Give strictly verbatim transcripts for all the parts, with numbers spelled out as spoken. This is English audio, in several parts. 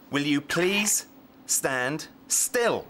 will you please stand still?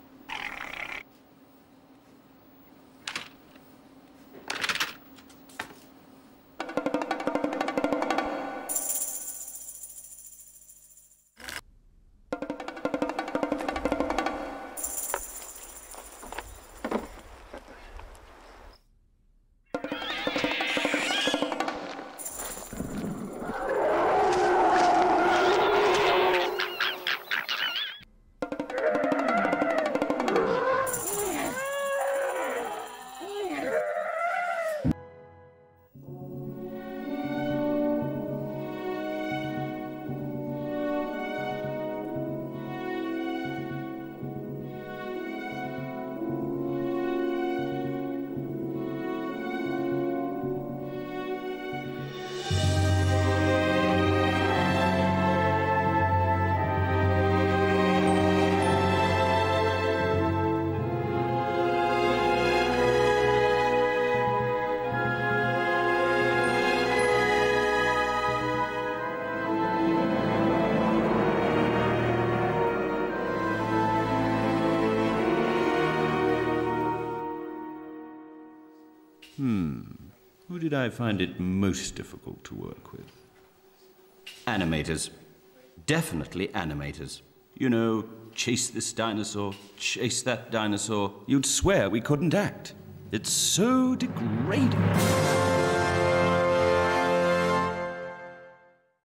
Hmm. Who did I find it most difficult to work with? Animators. Definitely animators. You know, chase this dinosaur, chase that dinosaur. You'd swear we couldn't act. It's so degrading.